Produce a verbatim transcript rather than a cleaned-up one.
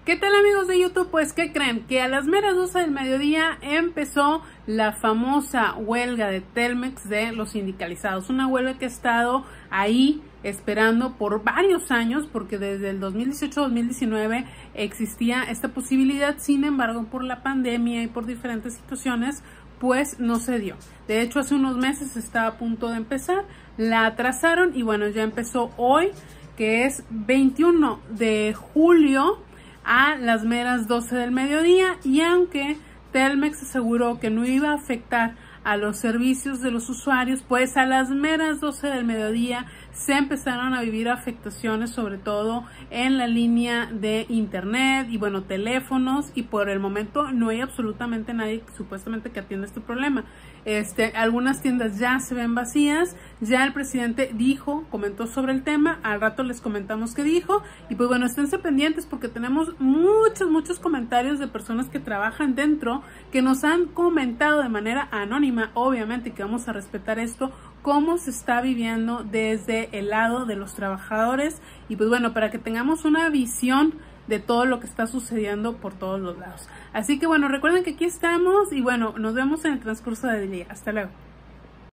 ¿Qué tal, amigos de YouTube? Pues, ¿qué creen? Que a las meras doce del mediodía empezó la famosa huelga de Telmex de los sindicalizados. Una huelga que ha estado ahí esperando por varios años, porque desde el dos mil dieciocho dos mil diecinueve existía esta posibilidad. Sin embargo, por la pandemia y por diferentes situaciones, pues no se dio. De hecho, hace unos meses estaba a punto de empezar, la atrasaron y bueno, ya empezó hoy, que es veintiuno de julio, a las meras doce del mediodía, y aunque Telmex aseguró que no iba a afectar a los servicios de los usuarios, pues a las meras doce del mediodía se empezaron a vivir afectaciones, sobre todo en la línea de internet y bueno, teléfonos, y por el momento no hay absolutamente nadie supuestamente que atienda este problema. Este, algunas tiendas ya se ven vacías, ya el presidente dijo, comentó sobre el tema, al rato les comentamos qué dijo, y pues bueno, esténse pendientes porque tenemos muchos, muchos comentarios de personas que trabajan dentro, que nos han comentado de manera anónima, obviamente que vamos a respetar esto, cómo se está viviendo desde el lado de los trabajadores, y pues bueno, para que tengamos una visión de todo lo que está sucediendo por todos los lados. Así que bueno, recuerden que aquí estamos y bueno, nos vemos en el transcurso del día. Hasta luego.